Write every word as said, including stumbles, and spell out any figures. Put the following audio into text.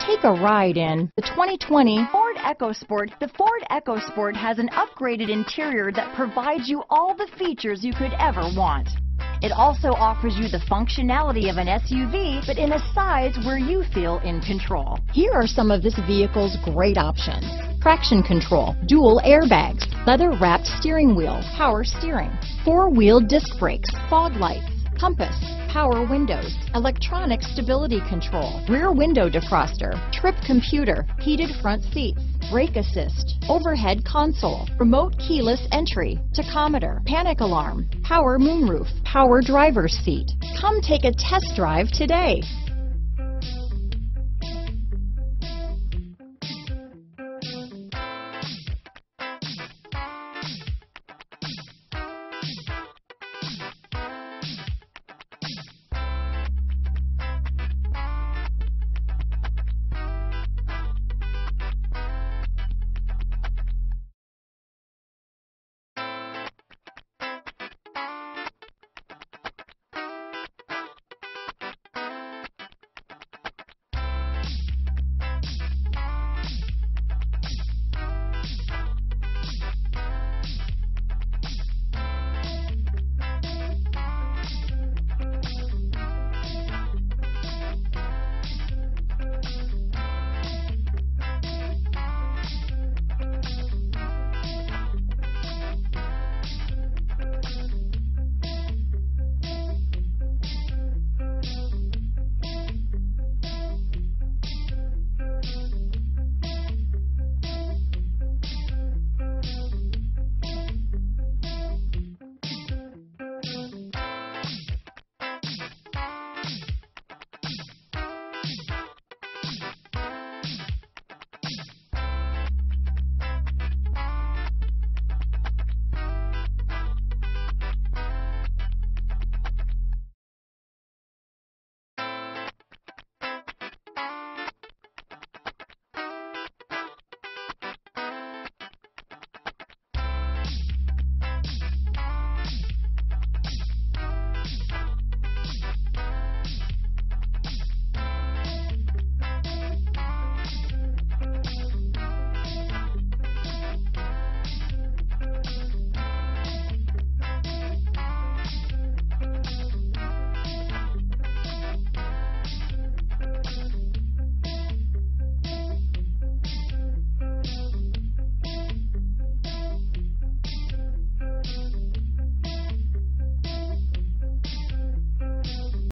Take a ride in the twenty twenty Ford EcoSport. The Ford EcoSport has an upgraded interior that provides you all the features you could ever want. It also offers you the functionality of an S U V, but in a size where you feel in control. Here are some of this vehicle's great options: traction control, dual airbags, leather-wrapped steering wheel, power steering, four-wheel disc brakes, fog lights, compass, power windows, electronic stability control, rear window defroster, trip computer, heated front seats, brake assist, overhead console, remote keyless entry, tachometer, panic alarm, power moonroof, power driver's seat. Come take a test drive today.